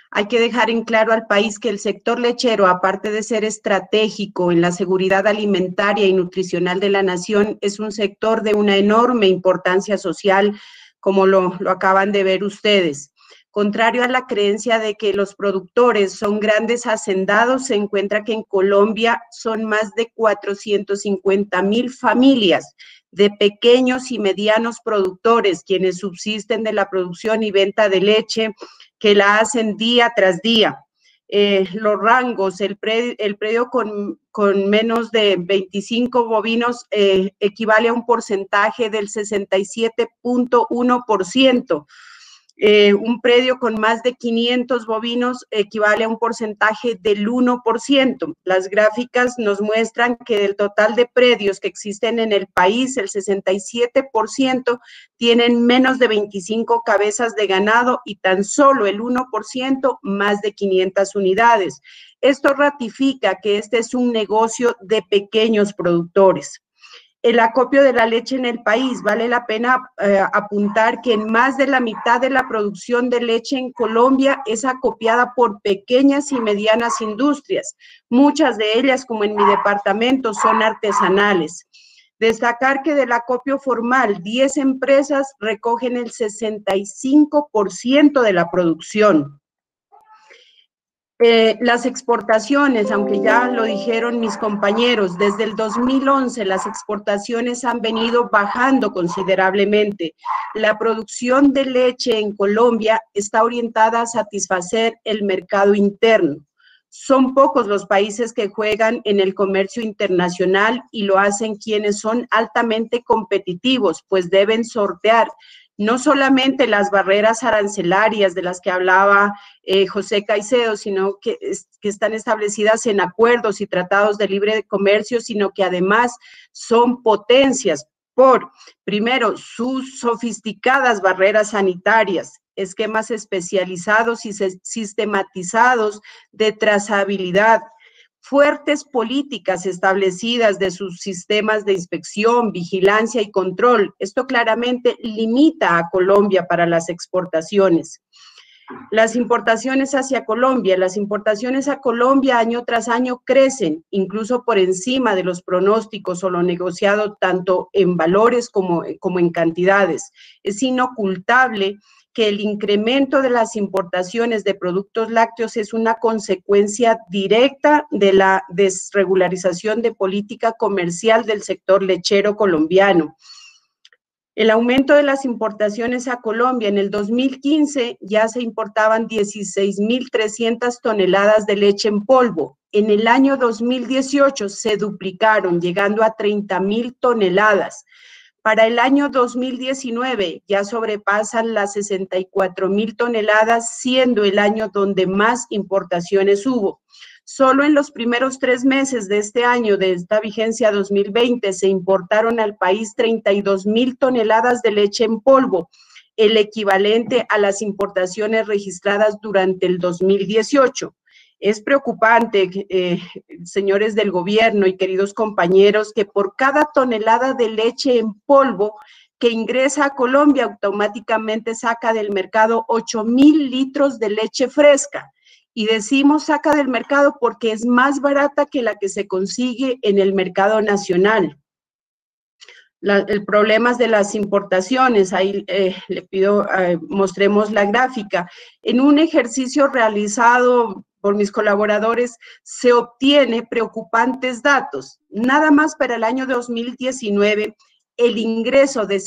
Hay que dejar en claro al país que el sector lechero, aparte de ser estratégico en la seguridad alimentaria y nutricional de la nación, es un sector de una enorme importancia social, como lo acaban de ver ustedes. Contrario a la creencia de que los productores son grandes hacendados, se encuentra que en Colombia son más de 450,000 familias de pequeños y medianos productores quienes subsisten de la producción y venta de leche, que la hacen día tras día. Los rangos, el predio con menos de 25 bovinos equivale a un porcentaje del 67.1%. Un predio con más de 500 bovinos equivale a un porcentaje del 1%. Las gráficas nos muestran que del total de predios que existen en el país, el 67% tienen menos de 25 cabezas de ganado y tan solo el 1% más de 500 unidades. Esto ratifica que este es un negocio de pequeños productores. El acopio de la leche en el país. Vale la pena apuntar que en más de la mitad de la producción de leche en Colombia es acopiada por pequeñas y medianas industrias. Muchas de ellas, como en mi departamento, son artesanales. Destacar que del acopio formal, 10 empresas recogen el 65% de la producción. Las exportaciones, aunque ya lo dijeron mis compañeros, desde el 2011 las exportaciones han venido bajando considerablemente. La producción de leche en Colombia está orientada a satisfacer el mercado interno. Son pocos los países que juegan en el comercio internacional y lo hacen quienes son altamente competitivos, pues deben sortear no solamente las barreras arancelarias de las que hablaba José Caicedo, sino que están establecidas en acuerdos y tratados de libre comercio, sino que además son potencias por, primero, sus sofisticadas barreras sanitarias, esquemas especializados y sistematizados de trazabilidad, fuertes políticas establecidas de sus sistemas de inspección, vigilancia y control. Esto claramente limita a Colombia para las exportaciones. Las importaciones hacia Colombia. Las importaciones a Colombia año tras año crecen, incluso por encima de los pronósticos o lo negociado tanto en valores como en cantidades. Es inocultable que el incremento de las importaciones de productos lácteos es una consecuencia directa de la desregularización de política comercial del sector lechero colombiano. El aumento de las importaciones a Colombia en el 2015 ya se importaban 16,300 toneladas de leche en polvo. En el año 2018 se duplicaron, llegando a 30,000 toneladas. Para el año 2019 ya sobrepasan las 64,000 toneladas, siendo el año donde más importaciones hubo. Solo en los primeros 3 meses de este año, de esta vigencia 2020, se importaron al país 32,000 toneladas de leche en polvo, el equivalente a las importaciones registradas durante el 2018. Es preocupante, señores del gobierno y queridos compañeros, que por cada tonelada de leche en polvo que ingresa a Colombia, automáticamente saca del mercado 8,000 litros de leche fresca. Y decimos saca del mercado porque es más barata que la que se consigue en el mercado nacional. El problema es de las importaciones, ahí le pido, mostremos la gráfica. En un ejercicio realizado por mis colaboradores, se obtiene preocupantes datos. Nada más para el año 2019, el ingreso de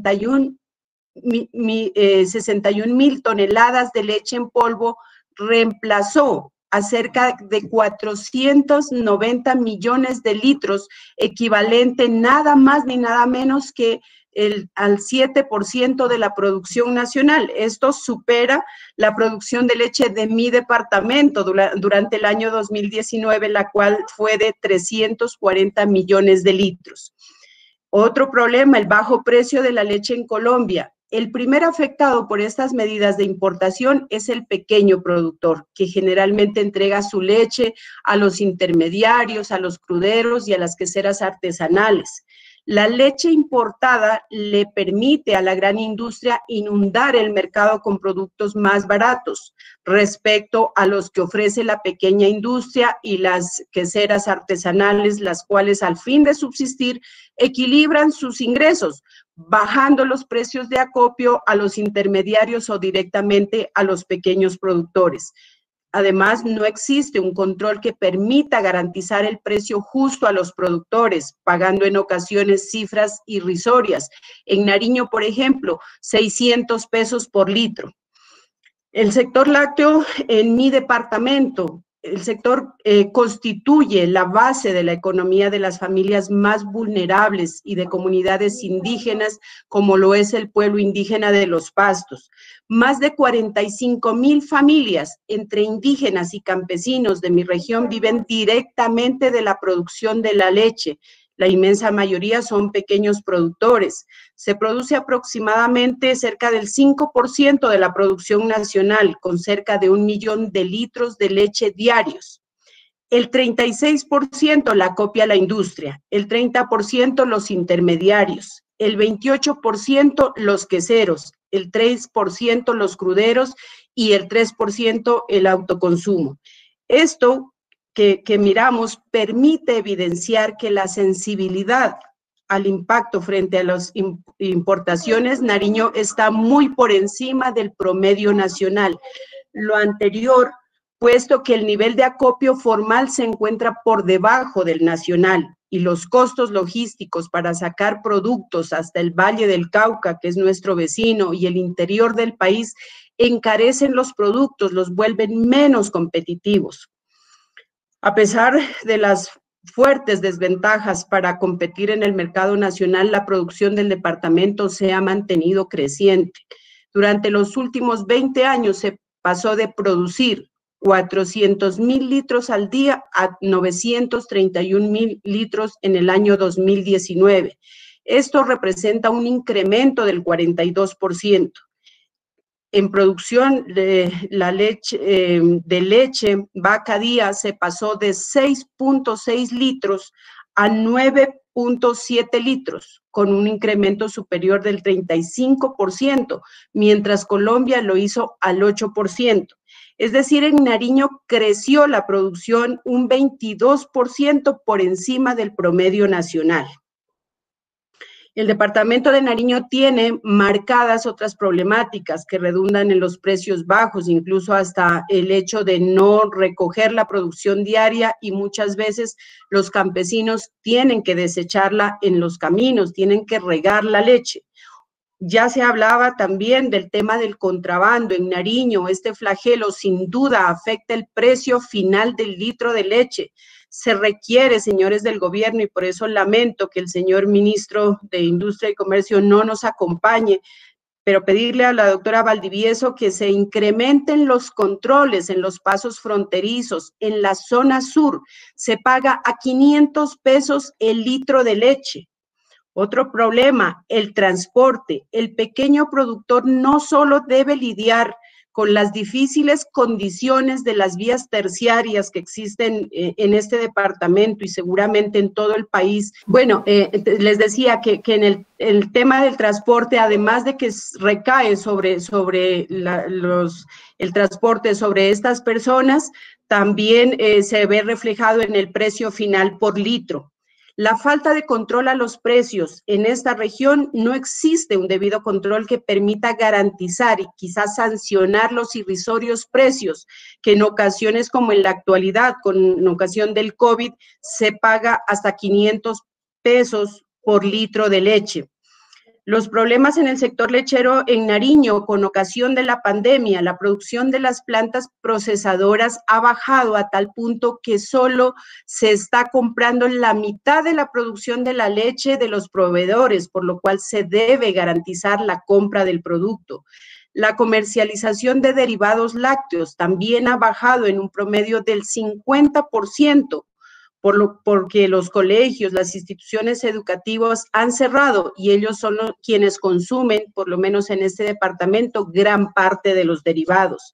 61,000 toneladas de leche en polvo reemplazó a cerca de 490 millones de litros, equivalente nada más ni nada menos que al 7% de la producción nacional. Esto supera la producción de leche de mi departamento durante el año 2019, la cual fue de 340 millones de litros. Otro problema, el bajo precio de la leche en Colombia. El primer afectado por estas medidas de importación es el pequeño productor, que generalmente entrega su leche a los intermediarios, a los cruderos y a las queseras artesanales. La leche importada le permite a la gran industria inundar el mercado con productos más baratos respecto a los que ofrece la pequeña industria y las queseras artesanales, las cuales al fin de subsistir equilibran sus ingresos, bajando los precios de acopio a los intermediarios o directamente a los pequeños productores. Además, no existe un control que permita garantizar el precio justo a los productores, pagando en ocasiones cifras irrisorias. En Nariño, por ejemplo, 600 pesos por litro. El sector lácteo en mi departamento, el sector constituye la base de la economía de las familias más vulnerables y de comunidades indígenas, como lo es el pueblo indígena de Los Pastos. Más de 45,000 familias entre indígenas y campesinos de mi región viven directamente de la producción de la leche. La inmensa mayoría son pequeños productores. Se produce aproximadamente cerca del 5% de la producción nacional, con cerca de 1 millón de litros de leche diarios. El 36% la copia la industria, el 30% los intermediarios, el 28% los queseros, el 3% los cruderos y el 3% el autoconsumo. Esto que miramos permite evidenciar que la sensibilidad al impacto frente a las importaciones, Nariño está muy por encima del promedio nacional. Lo anterior, puesto que el nivel de acopio formal se encuentra por debajo del nacional y los costos logísticos para sacar productos hasta el Valle del Cauca, que es nuestro vecino, y el interior del país, encarecen los productos, los vuelven menos competitivos. A pesar de las fuertes desventajas para competir en el mercado nacional, la producción del departamento se ha mantenido creciente. Durante los últimos 20 años se pasó de producir 400,000 litros al día a 931,000 litros en el año 2019. Esto representa un incremento del 42%. En producción de la leche, vaca día se pasó de 6.6 litros a 9.7 litros, con un incremento superior del 35%, mientras Colombia lo hizo al 8%. Es decir, en Nariño creció la producción un 22% por encima del promedio nacional. El departamento de Nariño tiene marcadas otras problemáticas que redundan en los precios bajos, incluso hasta el hecho de no recoger la producción diaria, y muchas veces los campesinos tienen que desecharla en los caminos, tienen que regar la leche. Ya se hablaba también del tema del contrabando en Nariño. Este flagelo sin duda afecta el precio final del litro de leche. Se requiere, señores del gobierno, y por eso lamento que el señor ministro de Industria y Comercio no nos acompañe, pero pedirle a la doctora Valdivieso que se incrementen los controles en los pasos fronterizos. En la zona sur se paga a 500 pesos el litro de leche. Otro problema, el transporte. El pequeño productor no solo debe lidiar con las difíciles condiciones de las vías terciarias que existen en este departamento y seguramente en todo el país. Bueno, les decía que en el tema del transporte, además de que recae sobre el transporte sobre estas personas, también se ve reflejado en el precio final por litro. La falta de control a los precios en esta región, no existe un debido control que permita garantizar y quizás sancionar los irrisorios precios que en ocasiones como en la actualidad, en ocasión del COVID, se paga hasta 500 pesos por litro de leche. Los problemas en el sector lechero en Nariño con ocasión de la pandemia, la producción de las plantas procesadoras ha bajado a tal punto que solo se está comprando la mitad de la producción de la leche de los proveedores, por lo cual se debe garantizar la compra del producto. La comercialización de derivados lácteos también ha bajado en un promedio del 50%. Porque los colegios, las instituciones educativas han cerrado y ellos son quienes consumen, por lo menos en este departamento, gran parte de los derivados.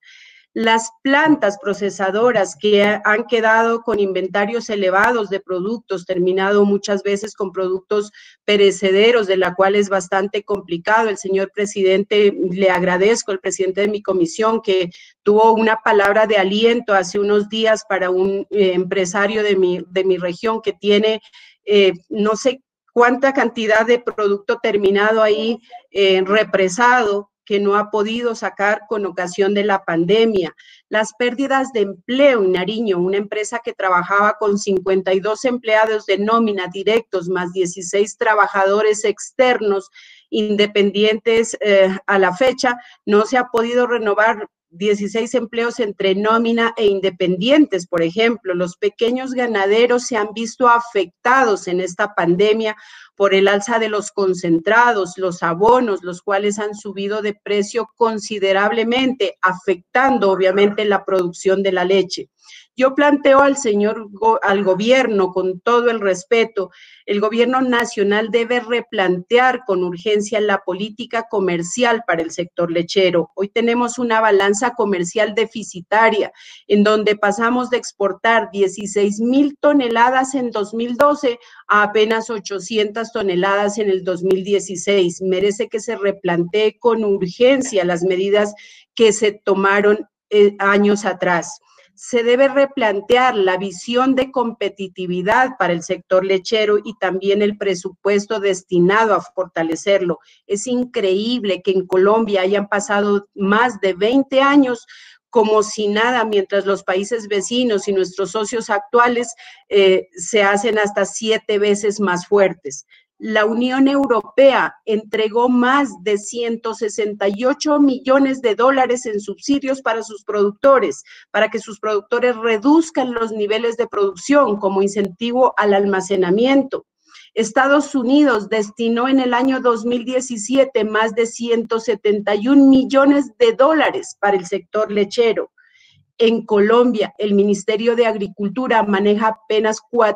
Las plantas procesadoras que han quedado con inventarios elevados de productos, terminado muchas veces con productos perecederos, de la cual es bastante complicado. El señor presidente, le agradezco, el presidente de mi comisión, que tuvo una palabra de aliento hace unos días para un empresario de mi región que tiene, no sé cuánta cantidad de producto terminado ahí represado, que no ha podido sacar con ocasión de la pandemia. Las pérdidas de empleo en Nariño, una empresa que trabajaba con 52 empleados de nómina directos, más 16 trabajadores externos independientes a la fecha, no se ha podido renovar 16 empleos entre nómina e independientes, por ejemplo. Los pequeños ganaderos se han visto afectados en esta pandemia por el alza de los concentrados, los abonos, los cuales han subido de precio considerablemente, afectando obviamente la producción de la leche. Yo planteo al gobierno, con todo el respeto, el gobierno nacional debe replantear con urgencia la política comercial para el sector lechero. Hoy tenemos una balanza comercial deficitaria, en donde pasamos de exportar 16,000 toneladas en 2012 a apenas 800 toneladas en el 2016. Merece que se replantee con urgencia las medidas que se tomaron años atrás. Se debe replantear la visión de competitividad para el sector lechero y también el presupuesto destinado a fortalecerlo. Es increíble que en Colombia hayan pasado más de 20 años como si nada, mientras los países vecinos y nuestros socios actuales se hacen hasta 7 veces más fuertes. La Unión Europea entregó más de 168 millones de dólares en subsidios para sus productores, para que sus productores reduzcan los niveles de producción como incentivo al almacenamiento. Estados Unidos destinó en el año 2017 más de 171 millones de dólares para el sector lechero. En Colombia, el Ministerio de Agricultura maneja apenas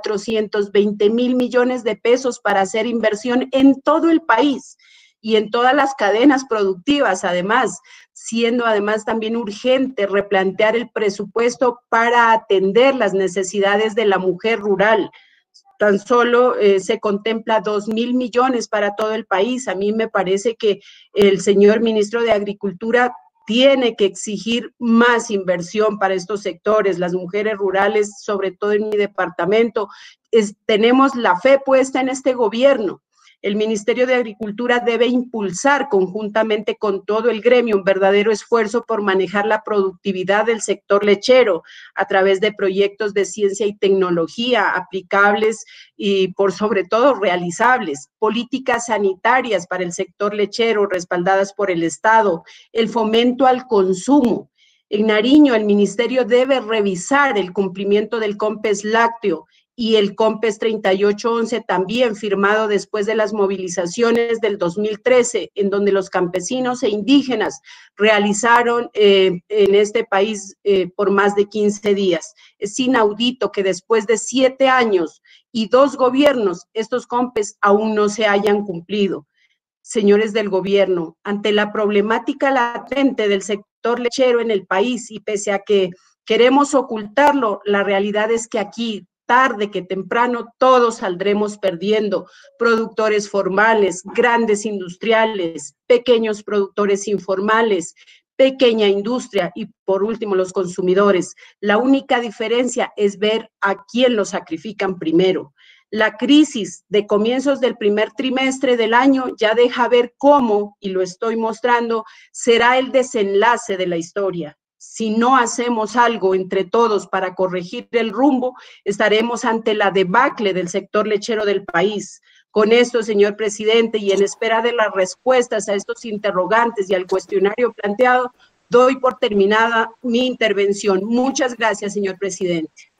420,000 millones de pesos para hacer inversión en todo el país y en todas las cadenas productivas, además, siendo además también urgente replantear el presupuesto para atender las necesidades de la mujer rural. Tan solo se contempla 2,000 millones para todo el país. A mí me parece que el señor ministro de Agricultura tiene que exigir más inversión para estos sectores. Las mujeres rurales, sobre todo en mi departamento, tenemos la fe puesta en este gobierno. El Ministerio de Agricultura debe impulsar conjuntamente con todo el gremio un verdadero esfuerzo por manejar la productividad del sector lechero a través de proyectos de ciencia y tecnología aplicables y por sobre todo realizables, políticas sanitarias para el sector lechero respaldadas por el Estado, el fomento al consumo. En Nariño, el Ministerio debe revisar el cumplimiento del COMPES lácteo y el COMPES 3811 también firmado después de las movilizaciones del 2013, en donde los campesinos e indígenas realizaron en este país por más de 15 días. Es inaudito que después de 7 años y 2 gobiernos, estos COMPES aún no se hayan cumplido. Señores del gobierno, ante la problemática latente del sector lechero en el país y pese a que queremos ocultarlo, la realidad es que aquí, tarde que temprano, todos saldremos perdiendo. Productores formales, grandes industriales, pequeños productores informales, pequeña industria y por último los consumidores. La única diferencia es ver a quién lo sacrifican primero. La crisis de comienzos del primer trimestre del año ya deja ver cómo, y lo estoy mostrando, será el desenlace de la historia. Si no hacemos algo entre todos para corregir el rumbo, estaremos ante la debacle del sector lechero del país. Con esto, señor presidente, y en espera de las respuestas a estos interrogantes y al cuestionario planteado, doy por terminada mi intervención. Muchas gracias, señor presidente.